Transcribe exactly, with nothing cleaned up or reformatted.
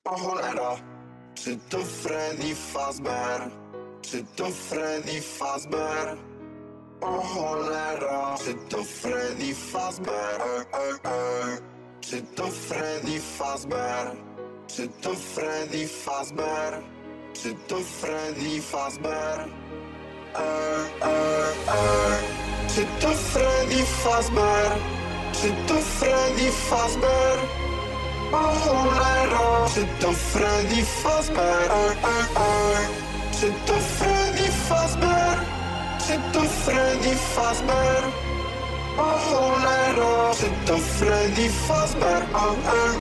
O cholera, czy to Freddy Fazbear? Czy to Freddy Fazbear? O cholera, czy to Freddy Fazbear? Ej, ej, ej. Czy to Freddy Fazbear? Czy to Freddy Fazbear? Czy to Freddy Fazbear? Ej, ej, ej. Czy to Freddy Fazbear? Czy to Freddy Fazbear? O cholera, czy to Freddy Fazbear? Ej, ej, ej. Czy to Freddy Fazbear? Czy to Freddy Fazbear? O cholera, czy to Freddy Fazbear? Ej, ej.